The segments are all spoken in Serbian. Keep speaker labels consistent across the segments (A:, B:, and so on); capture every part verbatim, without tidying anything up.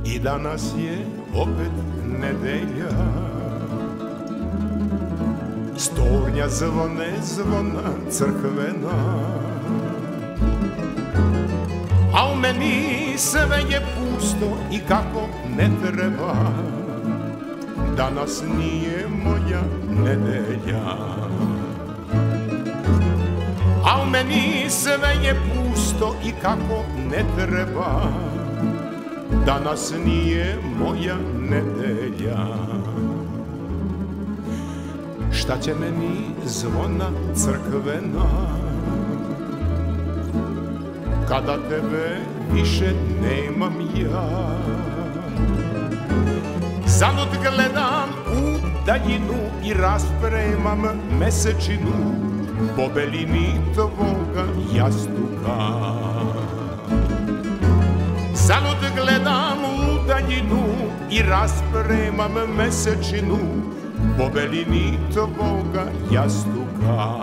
A: I danas je opet nedelja, Stornja zvone zvona crkvena, a u meni sve je pusto i kako ne treba. Danas nije moja nedelja, a u meni sve je pusto i kako ne treba. Danas nije moja nedelja. Šta će meni zvona crkvena, kada tebe više nemam ja? Zalud gledam u daljinu i raspremam mesečinu po belini tvoga jastuka. Zalud gledam u daljinu i raspremam mesečinu po belini tvoga jastuka.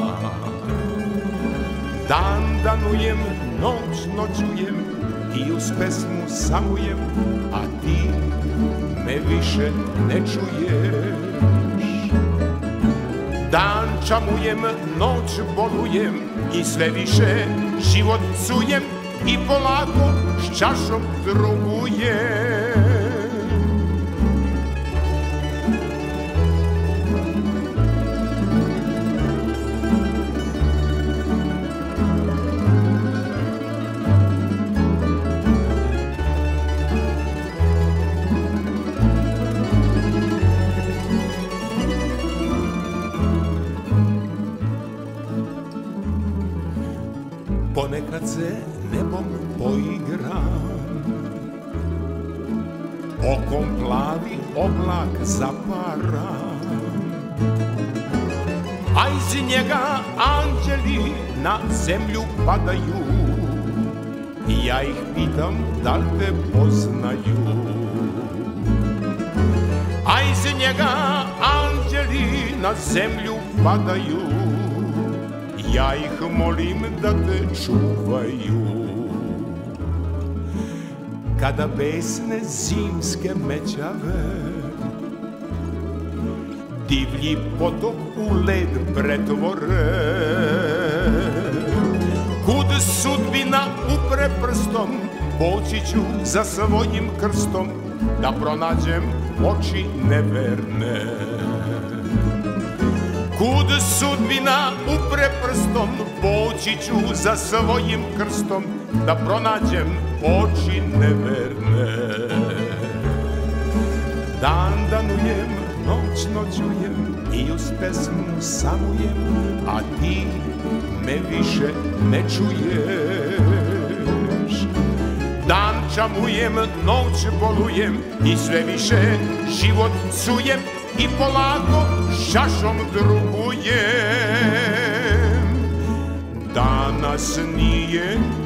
A: Dan danujem, noć noćujem i uz pesmu samujem, a ti me više ne čuješ. Dan čamujem, noć bolujem i sve više život cujem i polako s čašom drugujem. Ponekad se nebom poigram, okom plavi oblak zaparam, a iz njega anđeli na zemlju padaju. I ja ih pitam da li te poznaju, a iz njega anđeli na zemlju padaju. Ja ih molim da te čuvaju. Kada besne zimske mećave divlji potok u led pretvore, kud sudbina upre prstom, poći ću za svojim krstom da pronađem oči neverne. Kud sudbina upre prstom, poći ću za svojim krstom da pronađem oči neverne. Dan danujem, noć noćujem i uz pesmu samujem, a ti me više ne čuješ. Dan čamujem, noć bolujem i sve više život cujem i polako šašom drugujem. Danas nije